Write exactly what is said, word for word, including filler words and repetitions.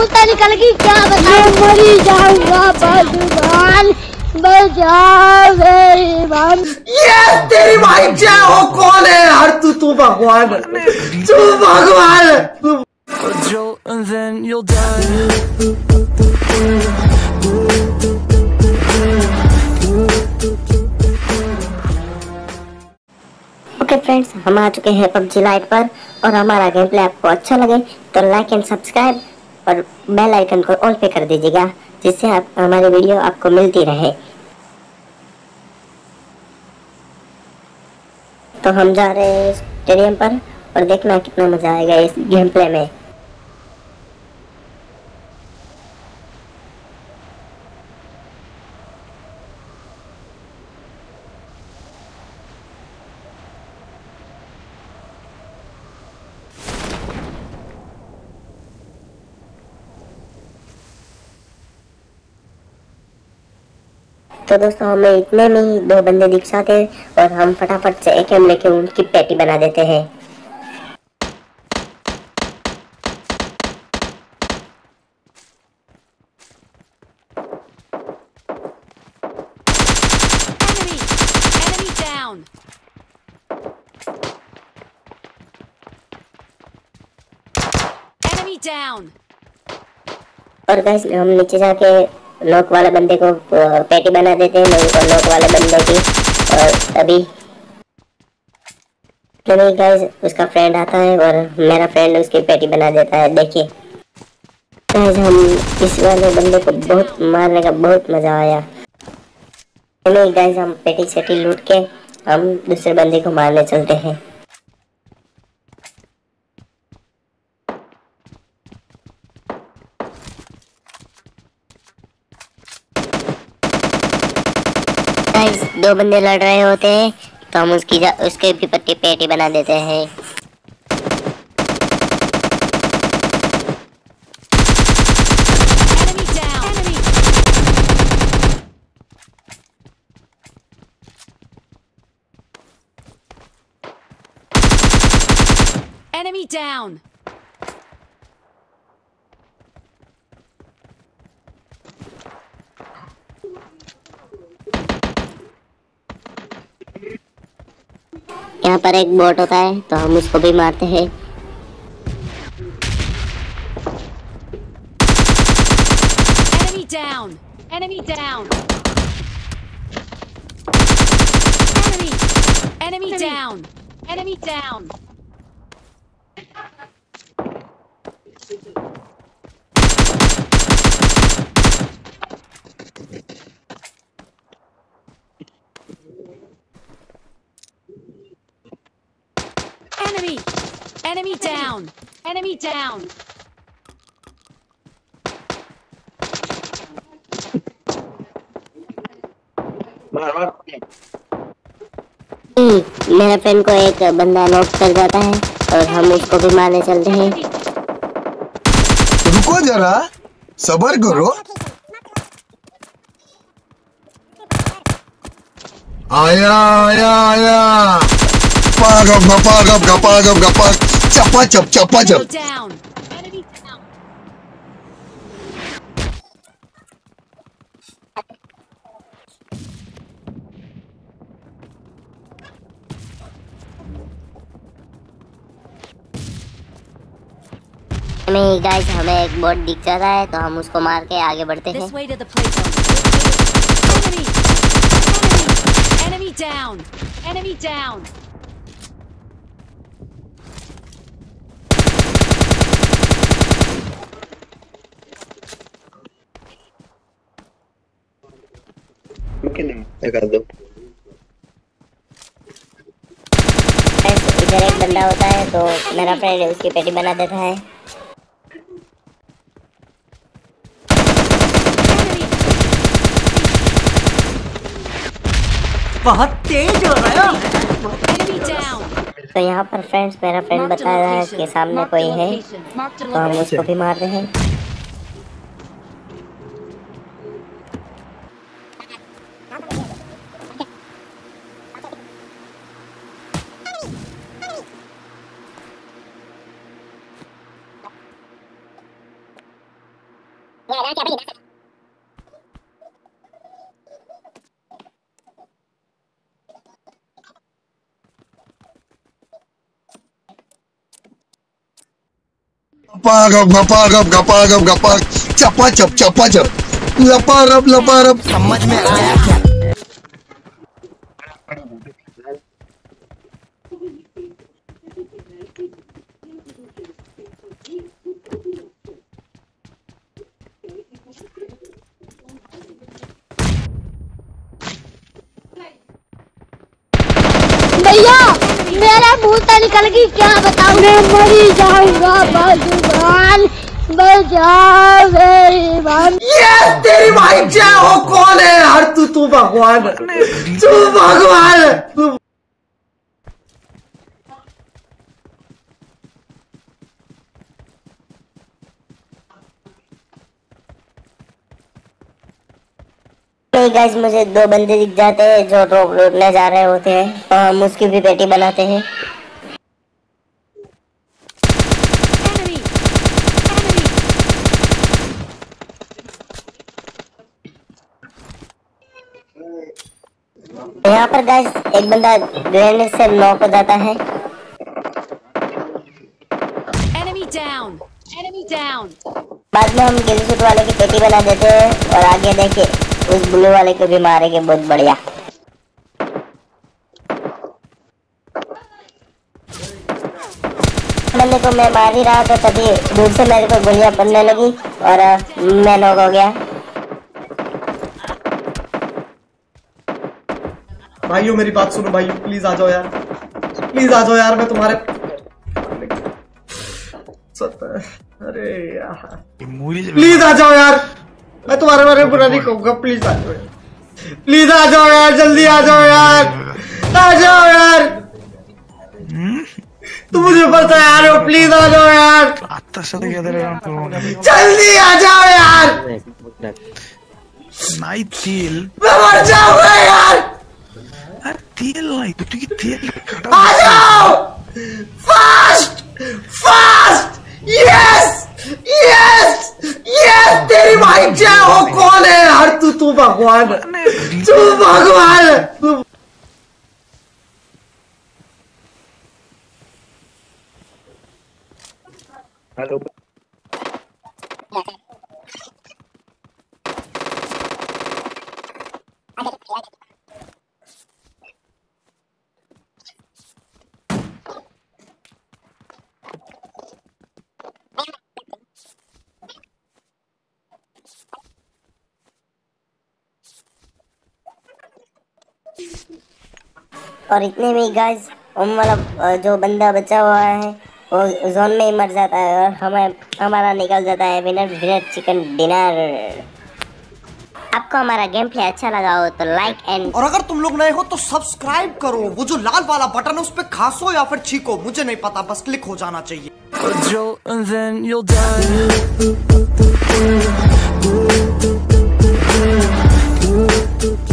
जूता निकल गई क्या बताऊं, मरी जाऊंगा भगवान बचाओ मेरी मां। ये तेरी भाई क्या हो, कौन है यार तू? तू भगवान, तू भगवान तू। ओके फ्रेंड्स, हम आ चुके हैं पबजी लाइट पर और हमारा गेम प्ले आपको अच्छा लगे तो लाइक एंड सब्सक्राइब और बेल आइकन को ऑल पे कर दीजिएगा, जिससे आप हमारी वीडियो आपको मिलती रहे। तो हम जा रहे हैं स्टेडियम पर और देखना कितना मजा आएगा इस गेम प्ले में। तो दोस्तों, हमें इतने में ही दो बंदे दिख जाते हैं और हम फटाफट से एक एम लेके उनकी पैटी बना देते हैं। Down. और गाइस, हम नीचे जाके नॉक वाले बंदे को पैटी बना देते हैं, नॉक वाले बंदे की। और अभी तो नहीं गाइस, उसका फ्रेंड आता है और मेरा फ्रेंड उसकी पैटी बना देता है। देखिए गाइस, हम इस वाले बंदे को बहुत मारने का बहुत मजा आया। नहीं गाइस, हम पैटी सेटी लूट के हम दूसरे बंदे को मारने चलते हैं। गाइस, दो बंदे लड़ रहे होते हैं तो हम उसकी उसके भी पट्टी पेटी बना देते हैं। Enemy down. यहाँ पर एक बोट होता है तो हम उसको भी मारते हैं। Enemy down. Enemy down. Enemy. Enemy down. Enemy down. Enemy! Enemy down! Enemy down! मार मार। मेरा फ्रेंड को एक बंदा नॉक कर जाता है और हम उसको भी मारने चलते हैं। रुको जरा, सब्र करो। आया आया आया, पागम पागम पागम पागम, चपा चप चपा चप। हमें गाइस, हमें एक बोट दिख जाता है तो हम उसको मार के आगे बढ़ते हैं। Enemy! Enemy down! Enemy down! लगा दो। इधर एक बंदा होता है तो मेरा फ्रेंड उसकी पेटी बना देता है। बहुत तेज हो रहा है। तो यहाँ पर फ्रेंड्स, मेरा फ्रेंड बता रहा है कि सामने कोई है तो हम उसको भी मारते हैं। Gapagap, gapagap, gapagap, gapag, chapa chap, chapa chap, laparap, laparap. समझ में आया क्या? भैया मेरा मुंह तो निकल गई, क्या बताऊं, मैं मरी जाऊंगा भगवान बचाओ मेरी मां। ये तेरी भाई क्या हो, कौन है यार तू? तू भगवान है, तू भगवान है तू। गाइस मुझे दो बंदे दिख जाते हैं जो ड्रॉप लूटने जा रहे होते हैं, तो हम उसकी भी पेटी बनाते हैं। Enemy! Enemy! यहाँ पर गाइस एक बंदा ग्रेनेड से नॉक हो जाता है। Enemy down! Enemy down! बाद में हम गिल शूट वाले की पेटी बना देते हैं और आगे देखिए उस ब्लू वाले को भी मारेंगे, बहुत बढ़िया। बंदे को मैं मार ही रहा था, तभी दूर से मेरे को गोलियां पड़ने लगी और मैं नॉक हो गया। भाइयों मेरी बात सुनो भाइयों, प्लीज आ जाओ यार, प्लीज आ जाओ यार, मैं तुम्हारे अरे यार प्लीज आ जाओ यार, मैं तुम्हारे बारे में बुरा नहीं कहूंगा, प्लीज आ जाओ, प्लीज आ जाओ यार, जल्दी आ जाओ यार, आ जाओ यार, तुम मुझे पता यार हो, प्लीज आ जाओ यार, जल्दी आ जाओ यार, नाही तेल, मैं मर जाऊंगा यार, अरे तेल नाही तू की तेल आ जाओ, fast fast, yes yes yes, तेरी भाई क्या हो, कौन है यार तू? तू भगवान है, तू भगवान है तू। हेलो और इतने में गाइस मतलब जो बंदा बचा हुआ है वो जोन में ही मर जाता है और हमें हमारा निकल जाता है विनर विनर चिकन डिनर। आपको हमारा गेम प्ले अच्छा लगा हो तो लाइक एंड, और अगर तुम लोग नए हो तो सब्सक्राइब करो, वो जो लाल वाला बटन है उस पे खासो या फिर छीको, मुझे नहीं पता, बस क्लिक हो जाना चाहिए। Joe, and then you'll die.